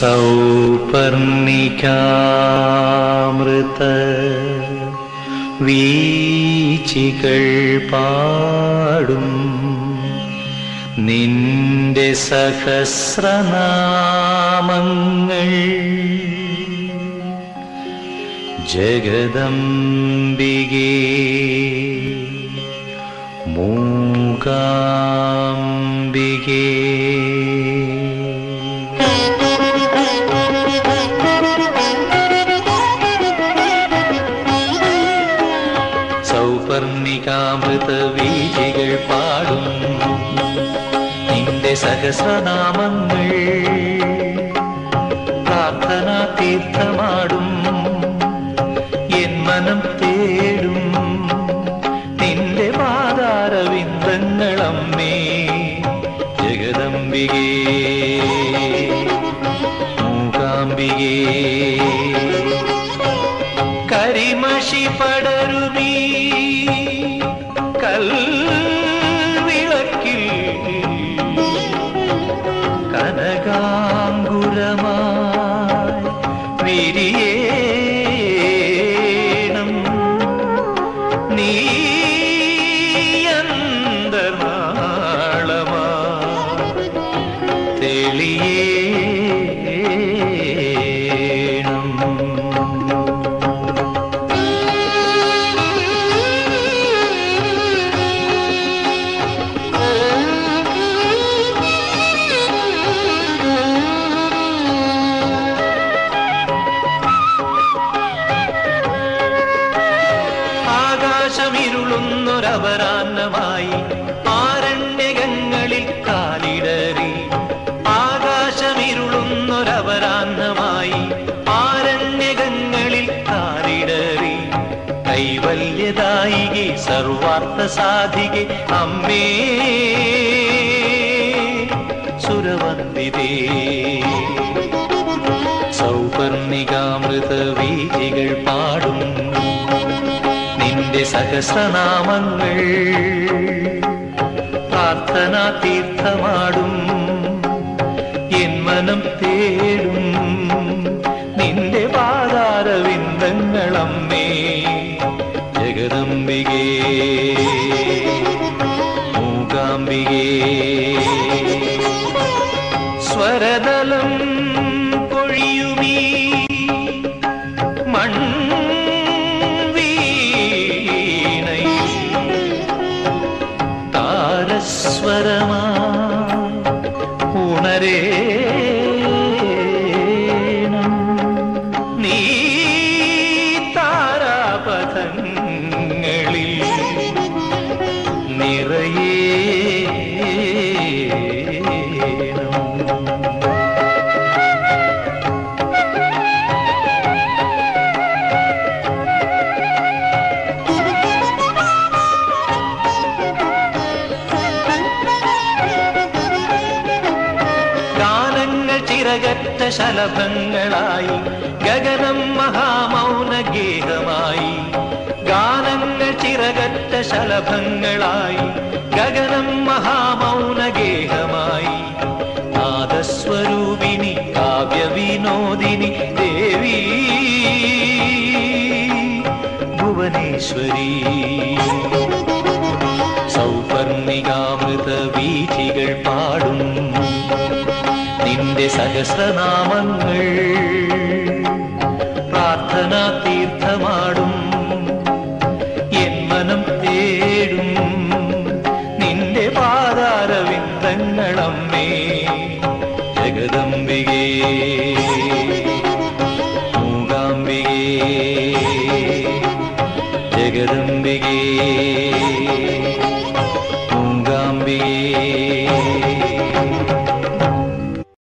സൗപർണികാമൃത വീചികൾ പാടും നിന്റെ സഹസ്രനാമങ്ങൾ ജഗദംബികേ മൂകാംബികേ. സൗപർണികാമൃത വീചികൾ പാടും നിന്റെ സഹസ്രനാമങ്ങൾ പ്രാർത്ഥനാ തീർത്ഥമാടും എൻ മനം തേടും നിന്റെ പാദാരവിന്ദങ്ങളമ്മേ ജഗദംബികേ മൂകാംബികേ. കരിമഷി പടരുമീ കൽവിളക്കിൽ കനകാംഗുരമായി വിരിയേണം നീ അന്തർനാളമായി തെളിയേണം. ആകാശമിരുളുന്നൊരപരാഹ്നമായി ആരണ്യകങ്ങളിൽ കാലിടറി ആകാശമിരുളുന്നൊരപരാഹ്നമായി ആരണ്യകങ്ങളിൽ കാലിടറി കൈവല്യദായികെ സർവാർത്ഥ സാധികെ അമ്മേ സുരവന്ദിതേ. സൗപർണികാമൃത വീചികൾ പാടും നിന്റെ സഹസ്രനാമങ്ങൾ പ്രാർത്ഥനാ തീർത്ഥമാടും എൻ മനം തേടും നിന്റെ പാദാരവിന്ദങ്ങളമ്മേ ജഗദംബികേ മൂകാംബികേ. സ്വരതലം പൊഴിയുമീ താരസ്വരമായി ഉണരേണം നീ താരാപഥങ്ങളിൽ നിറയേണം. ചിറകറ്റ ശലഭങ്ങളായി ഗഗനം മഹാമൗന ഗേഹമായി ഗാനങ്ങൾ ചിറകറ്റ ശലഭങ്ങളായി ഗഗനം മഹാമൗന ഗേഹമായി നാദസ്വരൂപിണി കാവ്യവിനോദിനി ദേവി ഭുവനേശ്വരി. സൗപർണികാമൃത വീചികൾ പാടും നിന്റെ സഹസ്രനാമങ്ങൾ പ്രാർത്ഥനാ തീർത്ഥമാടും എൻ മനം തേടും നിന്റെ പാദാരവിന്ദങ്ങളമ്മേ ജഗദംബികേ മൂകാംബികേ ജഗദംബികേ മൂകാംബികേ.